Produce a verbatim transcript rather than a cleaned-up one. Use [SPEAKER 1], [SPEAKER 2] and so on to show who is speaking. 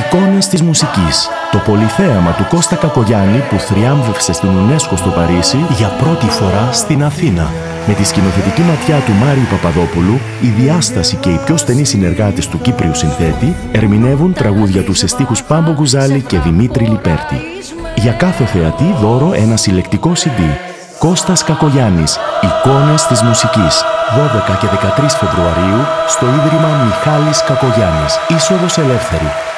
[SPEAKER 1] Εικόνες της μουσικής. Το πολυθέαμα του Κώστα Κακογιάννη που θριάμβευσε στην UNESCO στο Παρίσι για πρώτη φορά στην Αθήνα. Με τη σκηνοθετική ματιά του Μάριου Παπαδόπουλου, η διάσταση και οι πιο στενοί συνεργάτες του Κύπριου συνθέτη ερμηνεύουν τραγούδια του σε στίχους Πάμπο Γκουζάλη και Δημήτρη Λιπέρτη. Για κάθε θεατή δώρο ένα συλλεκτικό σι ντι. Κώστας Κακογιάννης, Εικόνες της μουσικής. δώδεκα και δεκατρείς Φεβρουαρίου στο Ίδρυμα Μιχάλης Κακογιάννης. Είσοδος ελεύθερη.